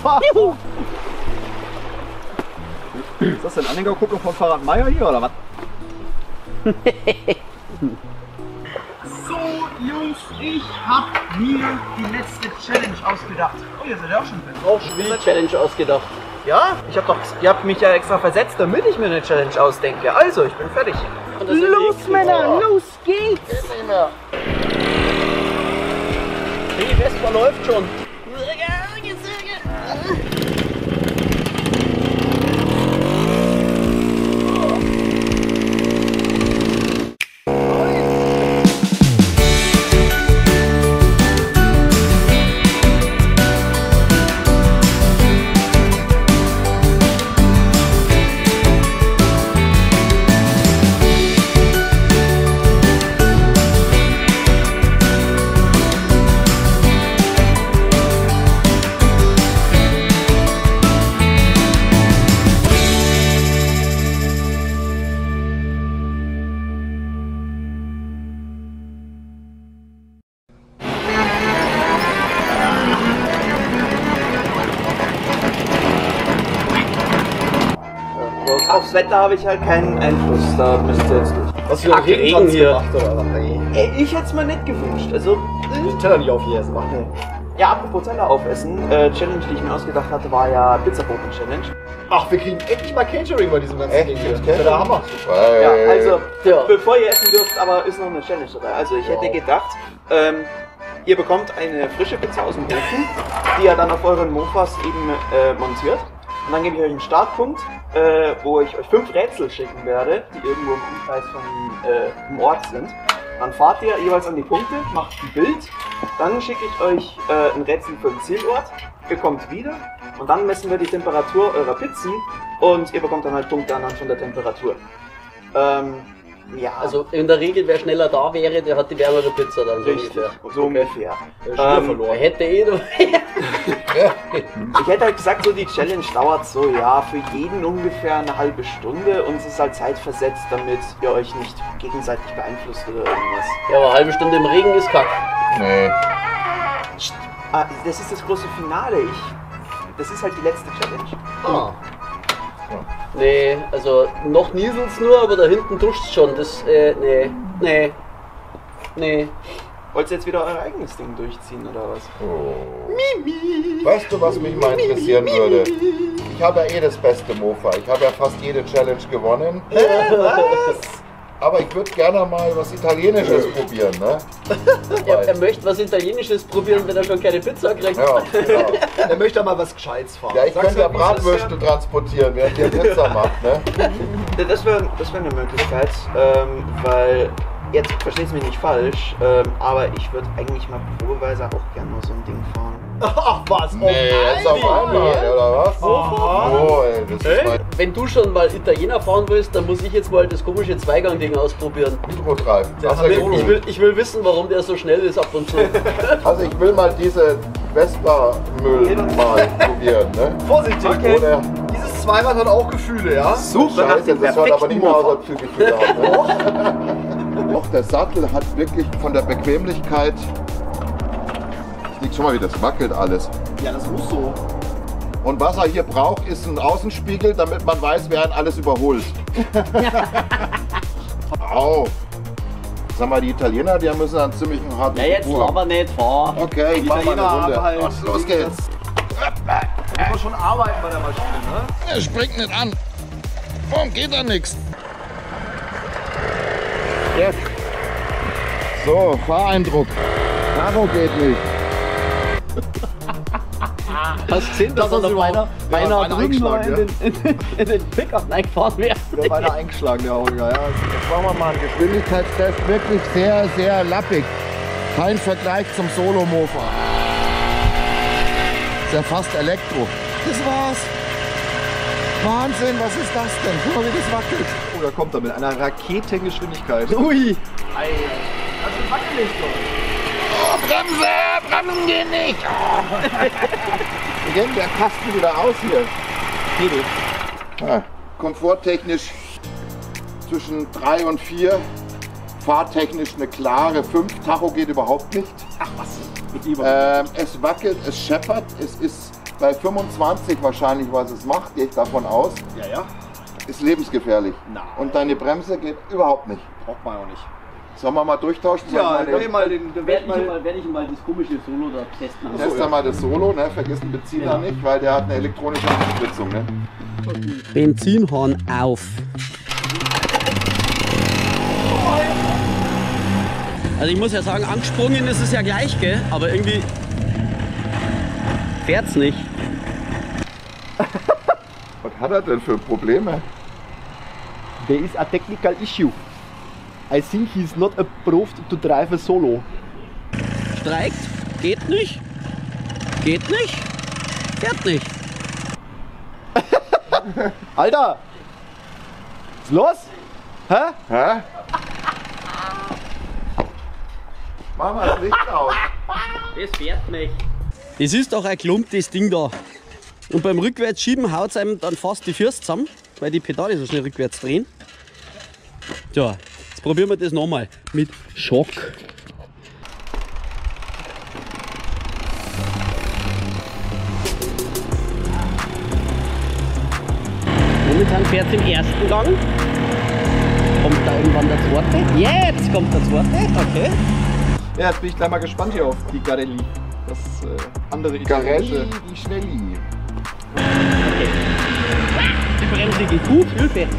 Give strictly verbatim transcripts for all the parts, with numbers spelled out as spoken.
Ist das denn Anhängerkupplung von Fahrrad Meier hier oder was? So, Jungs, ich hab mir die letzte Challenge ausgedacht. Oh, ihr seid ja auch schon drin. Auch schon wieder Challenge ausgedacht. Ja, ich hab doch, ihr habt mich ja extra versetzt, damit ich mir eine Challenge ausdenke. Also, ich bin fertig. Los, Männer, los geht's! Die Vespa läuft schon. Aufs Wetter habe ich halt keinen Einfluss, da müsst ihr jetzt durch. Was für ein Regen hier gemacht oder was? Ey, ich hätte es mir nicht gewünscht, also... Den Teller nicht auf hier essen machen. Ja, apropos Teller aufessen, äh, Challenge, die ich mir ausgedacht hatte, war ja Pizzaboten-Challenge. Ach, wir kriegen endlich mal Catering bei diesem ganzen Ding hier. Das ist der Hammer. Ja, also, ja. Bevor ihr essen dürft, aber ist noch eine Challenge dabei. Also, ich hätte gedacht, ähm, ihr bekommt eine frische Pizza aus dem Ofen, die ihr dann auf euren Mofas eben äh, montiert. Und dann gebe ich euch einen Startpunkt, äh, wo ich euch fünf Rätsel schicken werde, die irgendwo im Umkreis von äh, im Ort sind. Dann fahrt ihr jeweils an die Punkte, macht ein Bild, dann schicke ich euch äh, ein Rätsel für den Zielort, ihr kommt wieder und dann messen wir die Temperatur eurer Pizzen und ihr bekommt dann halt Punkte anhand von der Temperatur. Ähm, ja. Also in der Regel, wer schneller da wäre, der hat die wärmere Pizza dann so Richtig, ungefähr. so ungefähr. Ähm, Ähm, Er hätte eh noch. Ich hätte halt gesagt, so die Challenge dauert so, ja, für jeden ungefähr eine halbe Stunde und es ist halt zeitversetzt, damit ihr euch nicht gegenseitig beeinflusst oder irgendwas. Ja, aber eine halbe Stunde im Regen ist kack. Nee. Ah, das ist das große Finale. Ich, das ist halt die letzte Challenge. Ah. Nee, also noch nieselt's nur, aber da hinten duscht's schon. Das, äh, nee, nee, nee. Wollt ihr jetzt wieder euer eigenes Ding durchziehen oder was? Oh. Weißt du, was mich mal interessieren würde? Ich habe ja eh das beste Mofa. Ich habe ja fast jede Challenge gewonnen. Was? Aber ich würde gerne mal was Italienisches probieren, ne? Er, er möchte was Italienisches probieren, wenn er schon keine Pizza kriegt. Ja, genau. Er möchte mal was Gescheites fahren. Ja, ich Sag's könnte ja halt, wie es ist, Bratwürste transportieren, während ihr Pizza macht, ne? Das wäre das wär eine Möglichkeit, ähm, weil, jetzt versteht mich nicht falsch, ähm, aber ich würde eigentlich mal probeweise auch gerne mal so ein Ding fahren. Ach was, Nee, jetzt auf einmal, oder was? Oh, ey, das ist mein Wenn du schon mal Italiener fahren willst, dann muss ich jetzt mal das komische Zweigang-Ding ausprobieren. Hydrodrive. Der Also hat ich, Solo. Ich will, ich will wissen, warum der so schnell ist ab und zu. also ich will mal diese Vespa-Müll mal probieren, ne? Vorsichtig, Okay. Oder dieses Zweirad hat auch Gefühle, ja? Suche nach Scheiße, dem das hört aber perfekten nicht mehr aus, Mofa. als viel Gefühle haben. Ne? Auch der Sattel hat wirklich von der Bequemlichkeit. Ich lieg schon mal, wie das wackelt alles. Ja, das muss so. Und was er hier braucht, ist ein Außenspiegel, damit man weiß, wer ihn alles überholt. Au. Sag mal, die Italiener, die müssen einen ziemlich harten Ja, jetzt Spur haben. aber nicht fahr. Okay, ich mach mal Italiener eine Runde. haben halt Ach, los geht's. Da muss man schon arbeiten bei der Maschine, ne? Er springt nicht an. Warum geht da nichts? Jetzt. So, Fahreindruck. Tacho geht nicht. Hast du gesehen, dass er noch meiner, meiner meiner drüben noch eingeschlagen, in den, in, in den Pickup reingefahren wäre? Der war einer eingeschlagen, der Holger, ja. Jetzt machen wir mal einen Geschwindigkeitstest. Wirklich sehr, sehr lappig. Kein Vergleich zum Solo-Mofa. Ist ja fast Elektro. Das war's. Wahnsinn, was ist das denn? Guck mal, wie das wackelt. Oh, da kommt er mit einer Raketengeschwindigkeit. Ui! Ei, das ist wackelig doch. Oh, Bremse! Bremsen gehen nicht! Oh. Wie geht der Kasten wieder aus hier? Hebel. Ja, komforttechnisch zwischen drei und vier. Fahrtechnisch eine klare fünf. Tacho geht überhaupt nicht. Ach was. Mit ihm. Ähm, es wackelt, es scheppert, es ist bei fünfundzwanzig wahrscheinlich, was es macht, gehe ich davon aus, Ja, ja. ist lebensgefährlich. Nein. Und deine Bremse geht überhaupt nicht. Braucht man auch nicht. Sollen wir mal durchtauschen? Soll Ja, ich dann mal nehm mal den, den Werde werd ich, mal. mal, werd ich mal das komische Solo da testen. den, Test mal das Solo, ne? Vergiss den Benziner Ja. nicht, weil der hat eine elektronische Anspritzung. Ne? Benzinhorn auf. Also ich muss ja sagen, angesprungen ist es ja gleich, gell? Aber irgendwie fährt's nicht. Was hat er denn für Probleme? There is a technical issue. I think he's not approved to drive a solo. Streikt, geht nicht, geht nicht, fährt nicht. Alter! Was ist los? Hä? Hä? Mach mal das Licht aus. Das fährt nicht. Das ist doch ein Klump, das Ding da. Und beim Rückwärtsschieben haut es einem dann fast die Füße zusammen, weil die Pedale so schnell rückwärts drehen. Tja, jetzt probieren wir das nochmal mit Schock. Momentan fährt es im ersten Gang. Kommt da irgendwann der zweite? Jetzt kommt der zweite, okay. Ja, jetzt bin ich gleich mal gespannt hier auf die Garelli. Das äh, andere Garelli, italienische. die Schnelli. Okay. Die Bremse geht gut, Hilfe.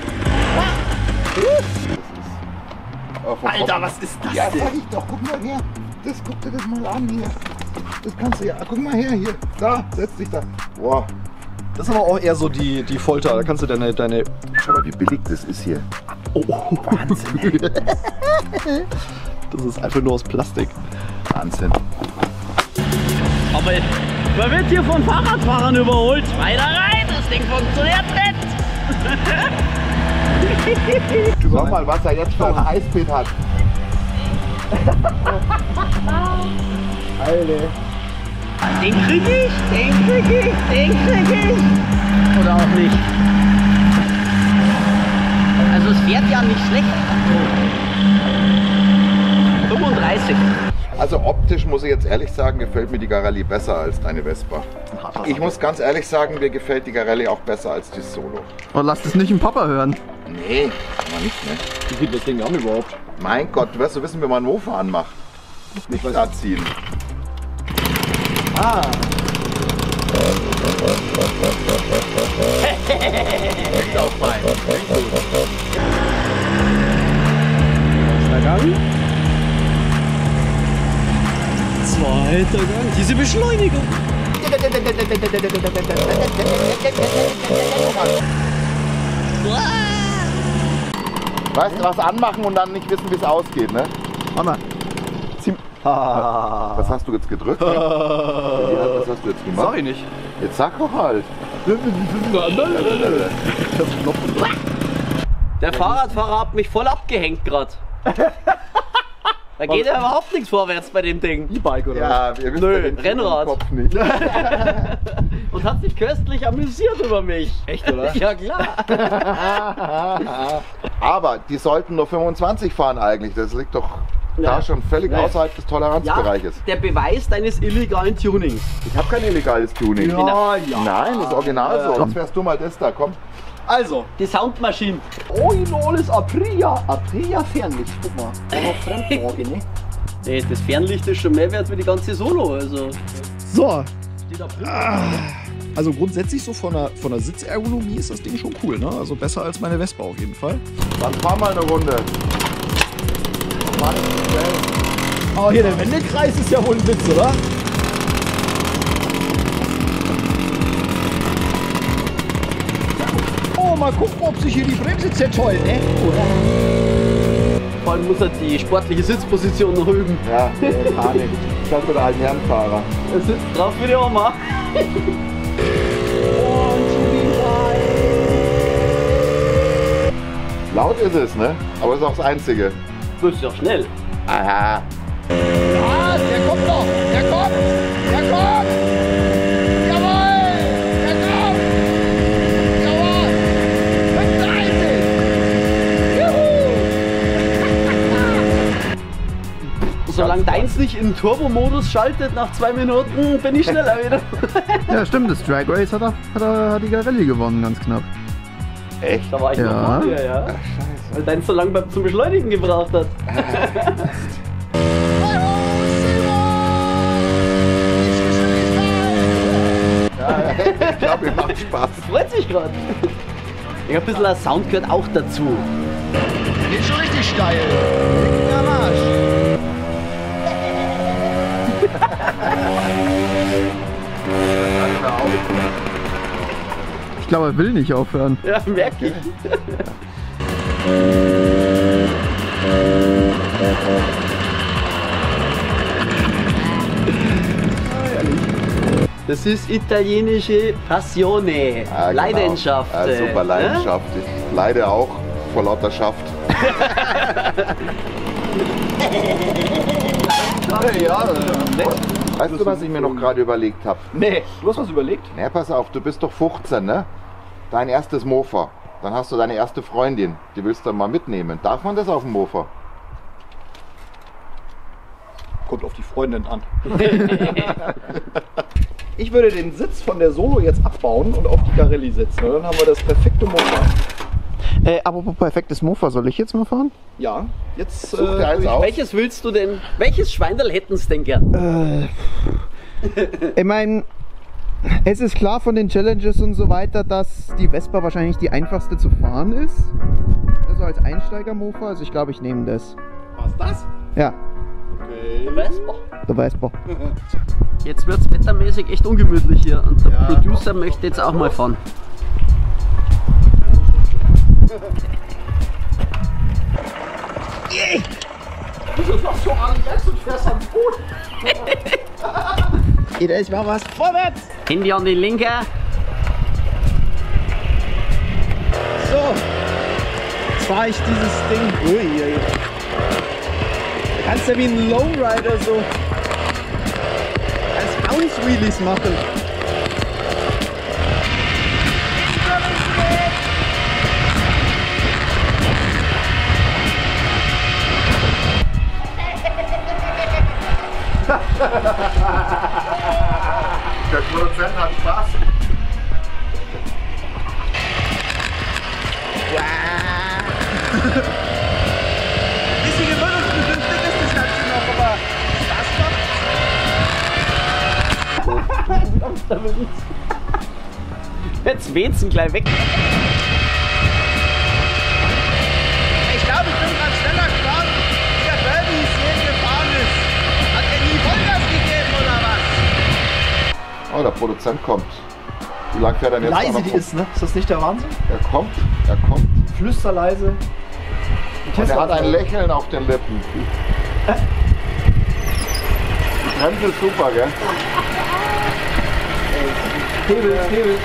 Aber von Alter, Kopf- was ist das Ja, denn? sag ich doch, guck mal her. Das guck dir das mal an hier. Das kannst du ja. Guck mal her hier. Da, setz dich da. Boah. Das ist aber auch eher so die, die Folter. Da kannst du deine. deine Schau mal, wie billig das ist hier. das ist einfach nur aus Plastik. Wahnsinn. Aber man wird hier von Fahrradfahrern überholt. Weiter rein, das Ding funktioniert nicht. Schau mal, was er jetzt für ein Eisbett hat. Alter. Den krieg ich, den krieg ich, den krieg ich. Oder auch nicht. Also es fährt ja nicht schlecht. fünfunddreißig. Also optisch muss ich jetzt ehrlich sagen, gefällt mir die Garelli besser als deine Vespa. Ich muss ganz ehrlich sagen, mir gefällt die Garelli auch besser als die Solo. Und lass das nicht im Papa hören. Nee, aber nicht, ne? Wie geht das Ding an überhaupt? Mein Gott, du wirst du wissen, wie man einen Mofa anmacht. Nicht da ziehen. Ah. Ist auch fein. Erster Gang. Zweiter Gang. Diese Beschleunigung. Weißt du, was anmachen und dann nicht wissen, wie es ausgeht, ne? Mama. Ha. Was hast du jetzt gedrückt? Ne? Was hast du jetzt gemacht? Sag ich nicht. Jetzt sag doch halt. Der Fahrradfahrer hat mich voll abgehängt gerade. Da geht ja überhaupt nichts vorwärts bei dem Ding. E-Bike oder Ja, ihr wisst Nö, ja den Trick im Rennrad. Kopf nicht. Und hat sich köstlich amüsiert über mich. Echt, oder? Ja klar. Aber die sollten nur fünfundzwanzig fahren eigentlich. Das liegt doch Ja. da schon völlig Ja. außerhalb des Ja, Toleranzbereiches. der Beweis deines illegalen Tunings. Ich habe kein illegales Tuning. Ja, ja. Nein, das ist original Ja. so. Sonst wärst du mal das da. Komm. Also, Die Soundmaschine. originales Aprilia. Aprilia Fernlicht. Guck mal. Auch noch Fremdwagen, ne? Nee, das Fernlicht ist schon mehr wert wie die ganze Solo. Also So, steht da drin. also grundsätzlich so von der, von der Sitzergonomie ist das Ding schon cool, ne? Also besser als meine Vespa auf jeden Fall. Dann fahr mal eine Runde. Mann, Aber hier der Wendekreis ist ja wohl ein Witz, oder? Oh, mal gucken, ob sich hier die Bremse zertollt, ne? Vor allem muss er die sportliche Sitzposition noch üben. ja, nee, gar nicht. Ich glaube, der alten Herrenfahrer. Er sitzt drauf wie der Oma. Laut ist es, ne? Aber ist auch das Einzige. Du bist doch schnell. Aha. Ah, der kommt doch! Der kommt! Der kommt! Jawohl! Der kommt! Jawohl! fünfunddreißig! Juhu! Solange deins nicht in Turbo-Modus schaltet nach zwei Minuten, bin ich schneller wieder. Ja, stimmt, das Drag Race hat, er, hat, er, hat die Garelli gewonnen, ganz knapp. Echt? Da war ich Ja. noch vor dir, ja. Weil dein so lange beim- zum Beschleunigen gebraucht hat. Ich glaube, mir macht Spaß. Freut sich gerade. Ich hab ein bisschen ein Sound gehört auch dazu. Geht schon richtig steil. Leck am Arsch. Ich glaube, er will nicht aufhören. Ja, merke ich. Das ist italienische Passione, Ja, genau. Leidenschaft. Ja, super äh, Leidenschaft. Ich leide auch vor lauter Schaft. Ja, Weißt du, was ich mir noch gerade überlegt habe? nee, du hast was überlegt? Na, pass auf, du bist doch fünfzehn, ne? Dein erstes Mofa. Dann hast du deine erste Freundin. Die willst du mal mitnehmen. Darf man das auf dem Mofa? Kommt auf die Freundin an. Ich würde den Sitz von der Solo jetzt abbauen und auf die Garelli setzen. Dann haben wir das perfekte Mofa. Äh, apropos perfektes Mofa, soll ich jetzt mal fahren? Ja, jetzt Such dir äh, eins aus. Welches willst du denn? Welches Schweinerl hätten sie denn gern? Ich meine, es ist klar von den Challenges und so weiter, dass die Vespa wahrscheinlich die einfachste zu fahren ist. Also als Einsteiger-Mofa, also ich glaube, ich nehme das. Was das? Ja, Vespa. der Vespa. Jetzt wird's wettermäßig echt ungemütlich hier und der Producer möchte jetzt auch mal fahren. Jeder ist mal was vorwärts. Handy an die linke. So, jetzt fahre ich dieses Ding. Ui, ui. Da kannst du wie ein Lowrider so als Bounce Wheelies machen. Der Produzent hat Spaß. Bisschen gewöhnungsbedürftig ist das Ganze noch, aber Spaß macht. Jetzt weht's ihn gleich weg. Ich glaube, ich bin gerade schneller gefahren, wie der Derby hier gefahren ist. Hat er nie Vollgas gegeben oder was? Oh, der Produzent kommt. Wie lange fährt er denn jetzt Leise noch? die ist, ne? Ist das nicht der Wahnsinn? Er kommt, er kommt. Flüsterleise. Und er hat ein Lächeln auf den Lippen. Die Bremse ist super, gell? Hebel, Hebel.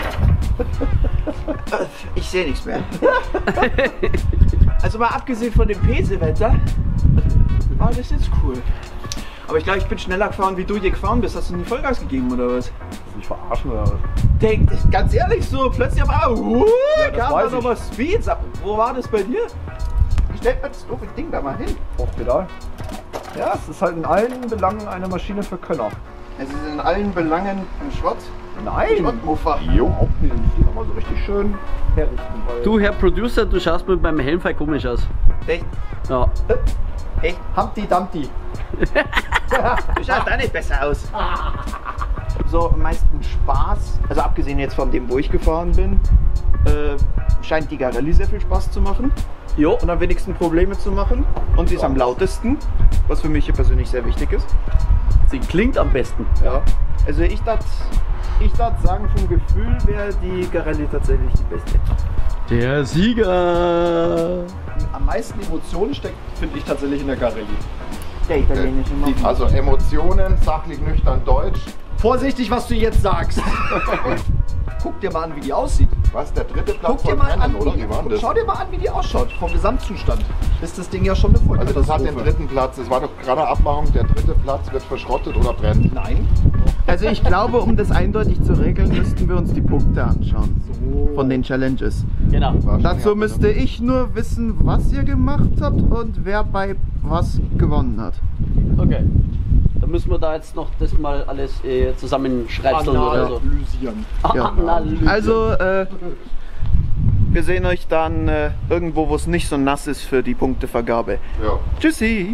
Ich sehe nichts mehr. Also mal abgesehen von dem Pesewetter, war das jetzt cool. Aber ich glaube, ich bin schneller gefahren, wie du hier gefahren bist. Hast du nie Vollgas gegeben oder was? Ich verarschen oder was? Denk, ganz ehrlich, so plötzlich auf einmal, uh, das kam weiß da ich. nochmal Speed. Sag, wo war das bei dir? Stellt man das doofe Ding da mal hin. Auf Pedal. Ja, es ist halt in allen Belangen eine Maschine für Könner. Es ist in allen Belangen ein Schrott. Nein! Schrottmuffer. Jo. Überhaupt nicht. Die nochmal so richtig schön herrichten. Weil Du, Herr Producer, du schaust mit meinem Helm voll komisch aus. Echt? Ja. Echt? Humpty Dumpty. Du schaust auch nicht besser aus. So am meisten Spaß, also abgesehen jetzt von dem, wo ich gefahren bin, äh, scheint die Garelli sehr viel Spaß zu machen. Jo. Und am wenigsten Probleme zu machen. Und sie ist am lautesten, was für mich hier persönlich sehr wichtig ist. Sie klingt am besten. Ja. Also ich darf ich darf sagen, vom Gefühl wäre die Garelli tatsächlich die beste. Der Sieger. am meisten Emotionen steckt, finde ich tatsächlich in der Garelli. Der italienische Mann. Also Emotionen, sachlich, nüchtern, deutsch. Vorsichtig, was du jetzt sagst. Guck dir mal an, wie die aussieht. Was, der dritte Platz Guck dir von mal an, Rennen, oder? wie, Wie war denn das? schau dir mal an, wie die ausschaut. Vom Gesamtzustand ist das Ding ja schon eine Also das hat den Vollkatastrophe. dritten Platz. Es war doch gerade eine Abmachung, der dritte Platz wird verschrottet oder brennt. Nein. Also ich glaube, um das eindeutig zu regeln, müssten wir uns die Punkte anschauen. Von den Challenges. Genau. Wahrscheinlich Dazu hat man müsste ich nur wissen, was ihr gemacht habt und wer bei was gewonnen hat. Okay. Da müssen wir da jetzt noch das mal alles äh, zusammenschreiben oder so. Analysieren. Ja. Analysieren. Also, äh, wir sehen euch dann äh, irgendwo, wo es nicht so nass ist für die Punktevergabe. Ja. Tschüssi!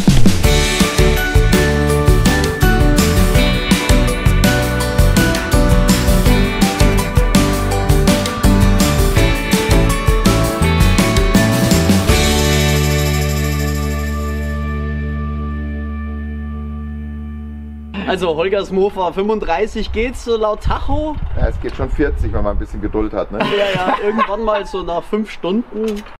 Also Holgers Mofa fünfunddreißig geht's so laut Tacho. Ja, es geht schon vierzig, wenn man ein bisschen Geduld hat. Ne? Ja, ja, irgendwann mal so nach fünf Stunden